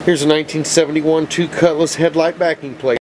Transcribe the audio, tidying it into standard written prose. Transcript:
Here's a 1971 2 Cutlass headlight backing plate.